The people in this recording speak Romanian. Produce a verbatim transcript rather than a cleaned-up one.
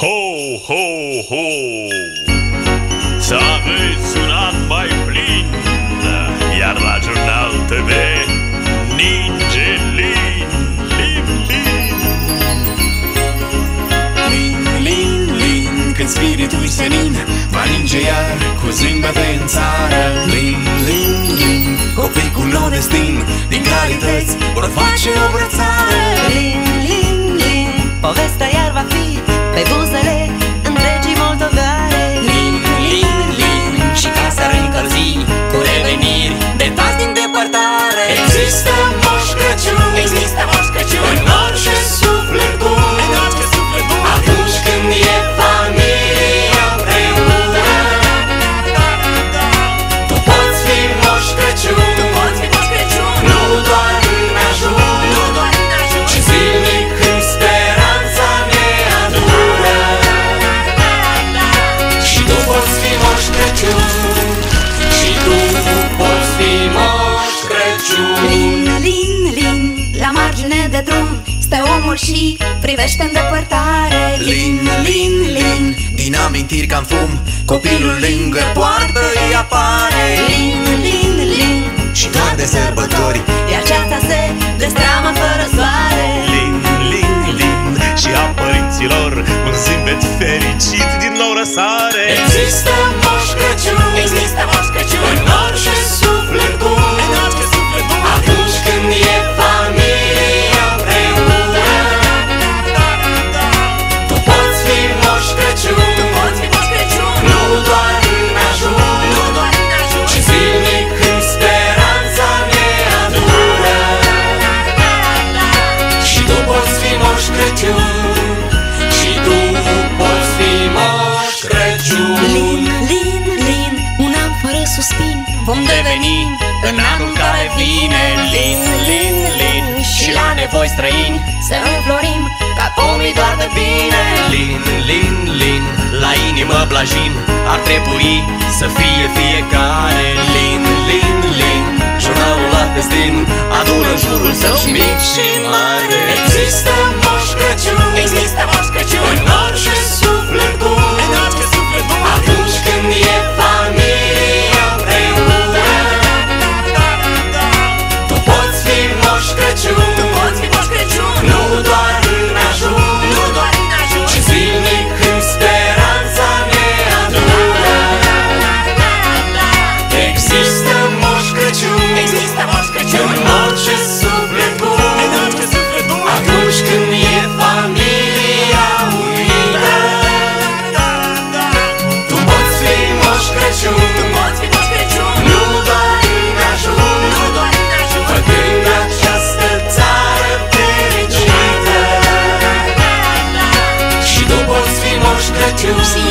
Ho, ho, ho! Să aveți un an mai plin, iar la Jurnal T V ninge lin, lin, lin. Lin, lin, lin, când spiritul-i senin va ninge iar cu zâmbete în țară. Lin, lin, lin, copii cu nou destin din clarități vor face o brățară. Lin, lin, lin, povestea iar va fi pe buzele întregii moldovare. Lin, lin, lin, și casa reîncălzi cu reveniri de tați din depărtare. Există Moș Crăciun, există Moș Crăciun în orice suflet bun, în orice suflet bun, atunci când e familia împreună. Tu poți fi Moș Crăciun, tu poți fi Moș Crăciun, nu doar în ajun, nu doar în ajun, ci zilnic când speranța ne adună. Și tu poți fi Moș Crăciun, și tu poți fi Moș Crăciun. Lin, lin, lin, la margine de drum stă omul și privește în depărtare. Lin, lin, lin, din amintiri ca-n fum copilul lângă poartă îi apare. Lin, lin, lin, Și doar de sărbători iar ceața se destramă fără soare. Lin, lin, lin, și a părinților un zâmbet fericit din nou răsare. există Moș Crăciun, există Moș Crăciun în orice suflet bun, în orice suflet bun, atunci când e familia împreună. Tu poți fi Moș Crăciun, tu poți fi Moș Crăciun, nu doar în ajun, nu doar în ajun, ci zilnic când speranța ne adună. Și tu poți fi Moș Crăciun, și tu poți fi Moș Crăciun. Lin, lin, lin, un an fără suspin vom deveni În anul care vine, lin, lin, lin, și la nevoi străini să înflorim ca pomii doar de bine. Lin, lin, lin, la inimă blajin ar trebui să fie fiecare. Lin, lin, lin, jurnalul la destin adună în jurul său și mic și mare. Există Moș Crăciun, există Moș Crăciun în orice suflet bun, în orice suflet bun, atunci când e familia împreună. Tu poți fi Moș Crăciun, tu poți fi Moș Crăciun, nu doar în ajun, nu doar în ajun, ci zilnic când speranța ne adună. Există Moș Crăciun, există Moș Crăciun în orice suflet bun, în orice suflet bun, atunci când e familia unită. Tu poți fi Moș Crăciun, tu poți fi Moș Crăciun, nu doar în ajun, nu doar în ajun, făcând această țară fericită. Și tu poți fi Moș Crăciun.